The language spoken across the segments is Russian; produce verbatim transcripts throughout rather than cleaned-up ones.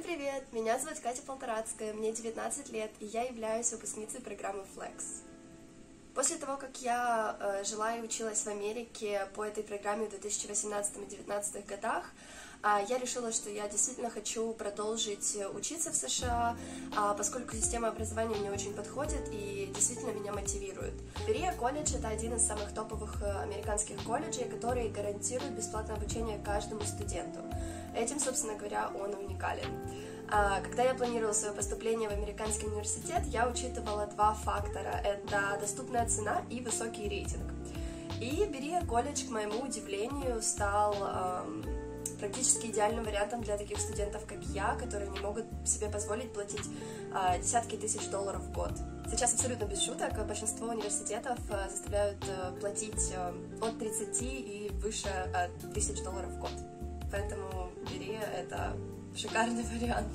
привет! Меня зовут Катя Полторацкая, мне девятнадцать лет, и я являюсь выпускницей программы Flex. После того, как я э, жила и училась в Америке по этой программе в две тысячи восемнадцатом и две тысячи девятнадцатом годах, э, я решила, что я действительно хочу продолжить учиться в США, э, поскольку система образования мне очень подходит и действительно меня мотивирует. Berea колледж — это один из самых топовых американских колледжей, который гарантирует бесплатное обучение каждому студенту. Этим, собственно говоря, он уникален. Когда я планировала свое поступление в американский университет, я учитывала два фактора. Это доступная цена и высокий рейтинг. И Berea колледж, к моему удивлению, стал эм, практически идеальным вариантом для таких студентов, как я, которые не могут себе позволить платить э, десятки тысяч долларов в год. Сейчас абсолютно без шуток, большинство университетов э, заставляют э, платить э, от тридцати и выше э, тысяч долларов в год. Поэтому Berea — это шикарный вариант.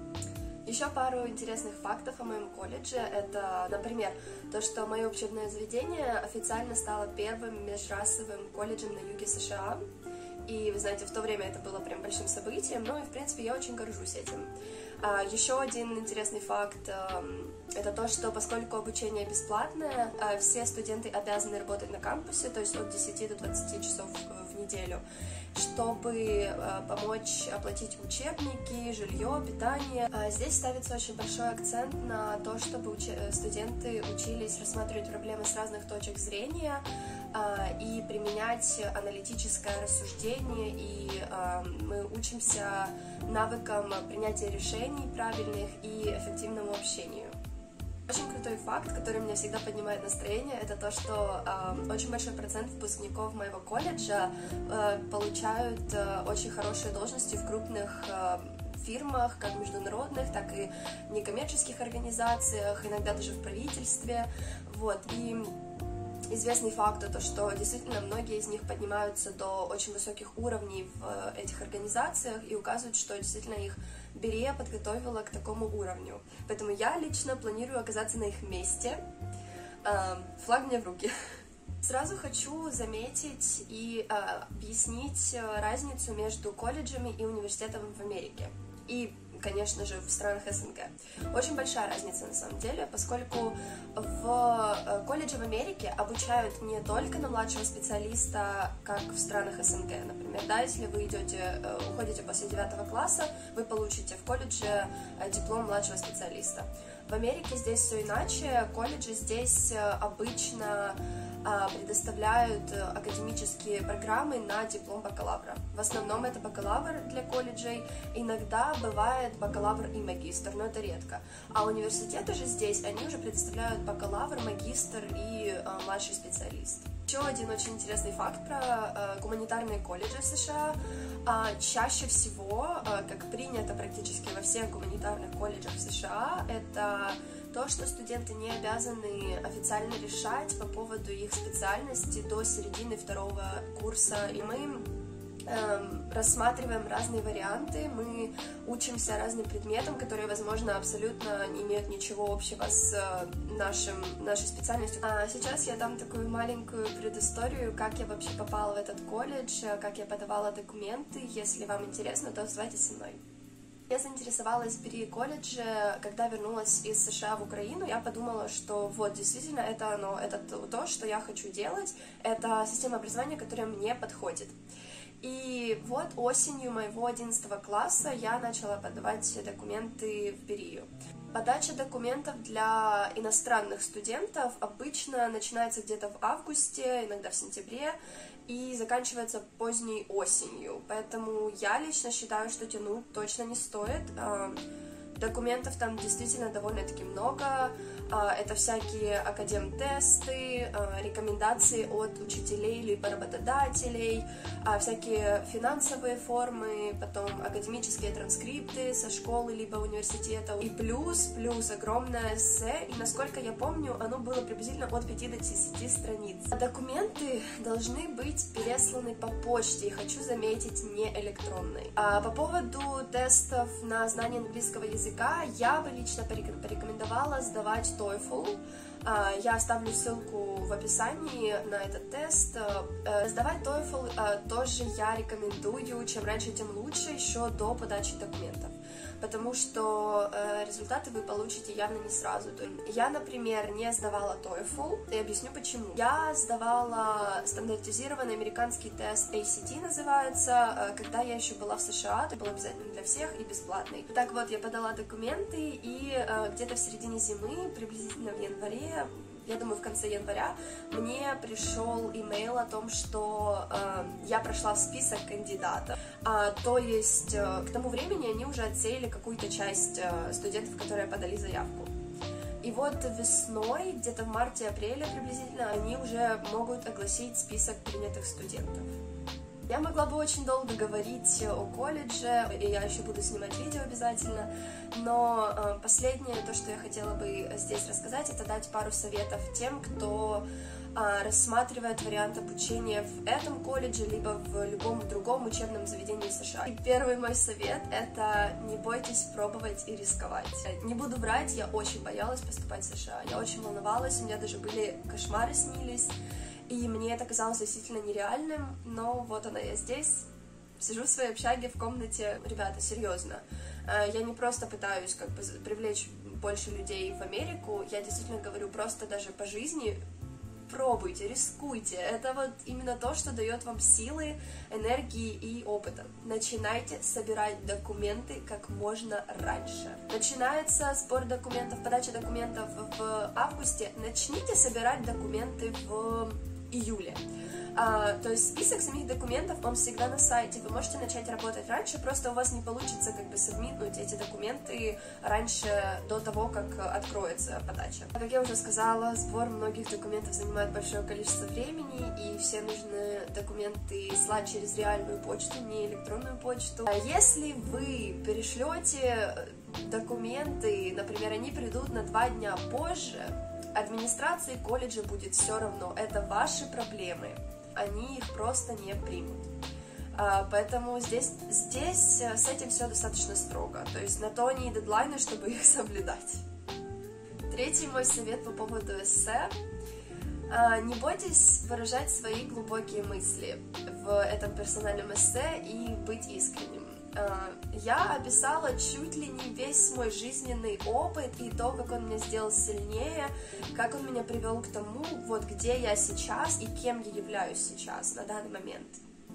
Еще пару интересных фактов о моем колледже. Это, например, то, что мое учебное заведение официально стало первым межрасовым колледжем на юге США. И, вы знаете, в то время это было прям большим событием, но и, в принципе, я очень горжусь этим. Еще один интересный факт — это то, что поскольку обучение бесплатное, все студенты обязаны работать на кампусе, то есть от десяти до двадцати часов в неделю, чтобы помочь оплатить учебники, жилье, питание. Здесь ставится очень большой акцент на то, чтобы уч... студенты учились рассматривать проблемы с разных точек зрения и применять аналитическое рассуждение, и мы учимся навыкам принятия решений правильных и эффективному общению. Очень крутой факт, который меня всегда поднимает настроение, это то, что э, очень большой процент выпускников моего колледжа э, получают э, очень хорошие должности в крупных э, фирмах, как международных, так и некоммерческих организациях, иногда даже в правительстве. Вот. И известный факт — то, что действительно многие из них поднимаются до очень высоких уровней в этих организациях и указывают, что действительно их Berea подготовила к такому уровню. Поэтому я лично планирую оказаться на их месте. Флаг мне в руки. Сразу хочу заметить и объяснить разницу между колледжами и университетами в Америке. И, конечно же, в странах СНГ. Очень большая разница на самом деле, поскольку в колледже в Америке обучают не только на младшего специалиста, как в странах СНГ, например, да, если вы идете, уходите после девятого класса, вы получите в колледже диплом младшего специалиста. В Америке здесь все иначе, колледжи здесь обычно предоставляют академические программы на диплом бакалавра. В основном это бакалавр для колледжей, иногда бывает бакалавр и магистр, но это редко. А университеты же здесь, они уже предоставляют бакалавр, магистр и э, младший специалист. Еще один очень интересный факт про э, гуманитарные колледжи в США. Э, чаще всего, э, как принято практически во всех гуманитарных колледжах в США, это то, что студенты не обязаны официально решать по поводу их специальности до середины второго курса. И мы эм, рассматриваем разные варианты, мы учимся разным предметам, которые, возможно, абсолютно не имеют ничего общего с нашим, нашей специальностью. А сейчас я дам такую маленькую предысторию, как я вообще попала в этот колледж, как я подавала документы. Если вам интересно, то оставайтесь со мной. Я заинтересовалась в Berea колледже, когда вернулась из США в Украину. Я подумала, что вот, действительно, это оно, это то, что я хочу делать, это система образования, которая мне подходит. И вот осенью моего одиннадцатого класса я начала подавать документы в Berea. Подача документов для иностранных студентов обычно начинается где-то в августе, иногда в сентябре, и заканчивается поздней осенью. Поэтому я лично считаю, что тянуть точно не стоит. Документов там действительно довольно-таки много. Это всякие академ-тесты, рекомендации от учителей либо работодателей, всякие финансовые формы, потом академические транскрипты со школы либо университета. И плюс, плюс огромное эссе, и насколько я помню, оно было приблизительно от пяти до десяти страниц. Документы должны быть пересланы по почте, и хочу заметить, не электронной. А по поводу тестов на знание английского языка, я бы лично порекомендовала сдавать TOEFL. Я оставлю ссылку в описании на этот тест. Сдавать TOEFL тоже я рекомендую, чем раньше, тем лучше, еще до подачи документов. потому что э, результаты вы получите явно не сразу. Я, например, не сдавала TOEFL, и объясню почему. Я сдавала стандартизированный американский тест эй си ти, называется, э, когда я еще была в США, это был обязательно для всех и бесплатный. Так вот, я подала документы, и э, где-то в середине зимы, приблизительно в январе, я думаю, в конце января, мне пришел имейл о том, что э, я прошла в список кандидатов. А, то есть э, к тому времени они уже отсеяли какую-то часть э, студентов, которые подали заявку. И вот весной, где-то в марте-апреле приблизительно, они уже могут огласить список принятых студентов. Я могла бы очень долго говорить о колледже, и я еще буду снимать видео обязательно, но э, последнее, то, что я хотела бы здесь рассказать, это дать пару советов тем, кто э, рассматривает вариант обучения в этом колледже, либо в любом другом учебном заведении в США. И первый мой совет — это не бойтесь пробовать и рисковать. Не буду врать, я очень боялась поступать в США, я очень волновалась, у меня даже были кошмары снились. И мне это казалось действительно нереальным, но вот она, я здесь, сижу в своей общаге, в комнате. Ребята, серьезно, я не просто пытаюсь как бы привлечь больше людей в Америку, я действительно говорю просто даже по жизни, пробуйте, рискуйте. Это вот именно то, что дает вам силы, энергии и опыта. Начинайте собирать документы как можно раньше. Начинается сбор документов, подача документов в августе. Начните собирать документы в июле. А, то есть список самих документов, он всегда на сайте. Вы можете начать работать раньше, просто у вас не получится как бы сабмитнуть эти документы раньше, до того, как откроется подача. Как я уже сказала, сбор многих документов занимает большое количество времени, и все нужные документы слать через реальную почту, не электронную почту. А если вы перешлете документы, например, они придут на два дня позже, администрации колледжа будет все равно, это ваши проблемы, они их просто не примут. А, поэтому здесь, здесь с этим все достаточно строго, то есть на то они и дедлайны, чтобы их соблюдать. Третий мой совет по поводу эссе. А, не бойтесь выражать свои глубокие мысли в этом персональном эссе и быть искренним. Я описала чуть ли не весь мой жизненный опыт и то, как он меня сделал сильнее, как он меня привел к тому, вот где я сейчас и кем я являюсь сейчас, на данный момент.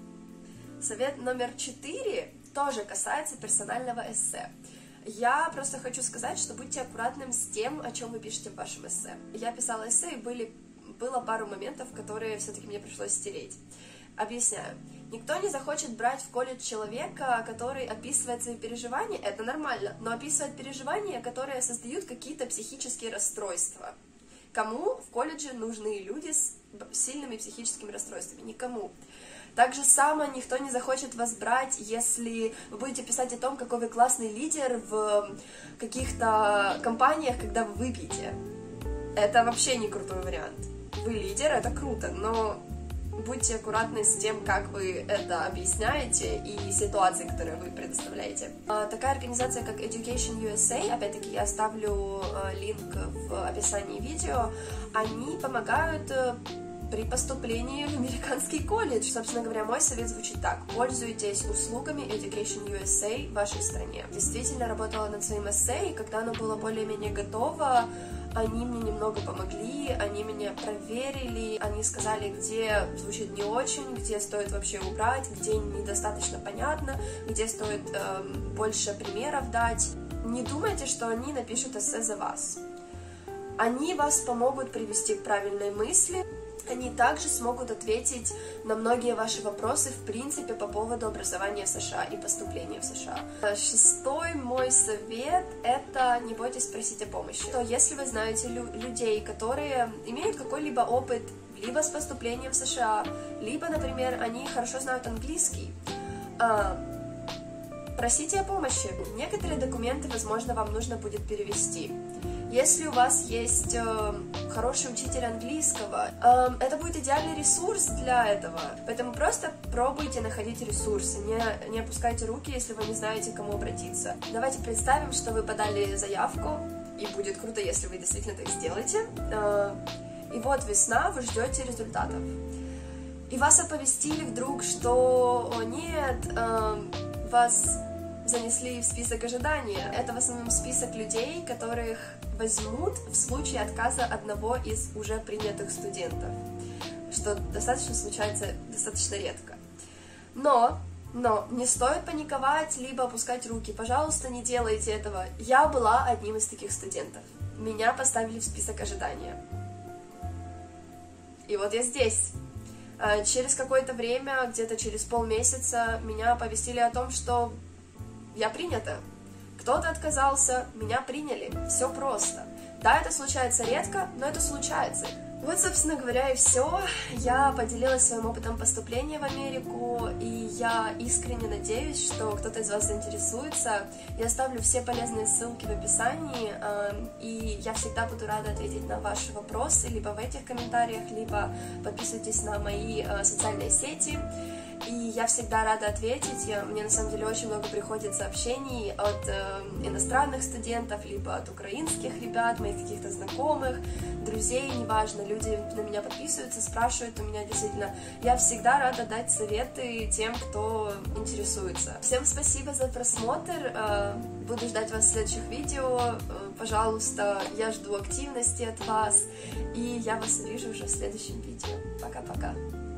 Совет номер четыре тоже касается персонального эссе. Я просто хочу сказать, что будьте аккуратным с тем, о чем вы пишете в вашем эссе. Я писала эссе, и были, было пару моментов, которые все-таки мне пришлось стереть. Объясняю. Никто не захочет брать в колледж человека, который описывает свои переживания, это нормально, но описывает переживания, которые создают какие-то психические расстройства. Кому в колледже нужны люди с сильными психическими расстройствами? Никому. Так же само никто не захочет вас брать, если вы будете писать о том, какой вы классный лидер в каких-то компаниях, когда вы выпьете. Это вообще не крутой вариант. Вы лидер, это круто, но будьте аккуратны с тем, как вы это объясняете и ситуации, которые вы предоставляете. Такая организация, как Education ю эс эй, опять-таки я оставлю линк в описании видео, они помогают при поступлении в американский колледж. Собственно говоря, мой совет звучит так. Пользуйтесь услугами Education ю эс эй в вашей стране. Действительно работала над своим эссе, и когда оно было более-менее готово, они мне немного помогли, они меня проверили, они сказали, где звучит не очень, где стоит вообще убрать, где недостаточно понятно, где стоит э, больше примеров дать. Не думайте, что они напишут эссе за вас. Они вас помогут привести к правильной мысли. Они также смогут ответить на многие ваши вопросы, в принципе, по поводу образования в США и поступления в США. Шестой мой совет — это не бойтесь просить о помощи. То если вы знаете лю- людей, которые имеют какой-либо опыт либо с поступлением в США, либо, например, они хорошо знают английский, просите о помощи. Некоторые документы, возможно, вам нужно будет перевести. Если у вас есть э, хороший учитель английского, э, это будет идеальный ресурс для этого. Поэтому просто пробуйте находить ресурсы, не, не опускайте руки, если вы не знаете, к кому обратиться. Давайте представим, что вы подали заявку, и будет круто, если вы действительно так сделаете. Э, и вот весна, вы ждете результатов. И вас оповестили вдруг, что о, нет, э, вас занесли в список ожидания. Это в основном список людей, которых возьмут в случае отказа одного из уже принятых студентов, что достаточно случается достаточно редко. Но, но не стоит паниковать, либо опускать руки. Пожалуйста, не делайте этого. Я была одним из таких студентов. Меня поставили в список ожидания. И вот я здесь. Через какое-то время, где-то через полмесяца, меня оповестили о том, что я принята. Кто-то отказался, меня приняли. Все просто. Да, это случается редко, но это случается. Вот, собственно говоря, и все. Я поделилась своим опытом поступления в Америку, и я искренне надеюсь, что кто-то из вас заинтересуется. Я оставлю все полезные ссылки в описании, и я всегда буду рада ответить на ваши вопросы, либо в этих комментариях, либо подписывайтесь на мои социальные сети. И я всегда рада ответить. Я, мне на самом деле очень много приходит сообщений от э, иностранных студентов, либо от украинских ребят, моих каких-то знакомых, друзей, неважно, люди на меня подписываются, спрашивают у меня действительно. Я всегда рада дать советы тем, кто интересуется. Всем спасибо за просмотр. Э, буду ждать вас в следующих видео. Э, пожалуйста, я жду активности от вас. И я вас увижу уже в следующем видео. Пока-пока.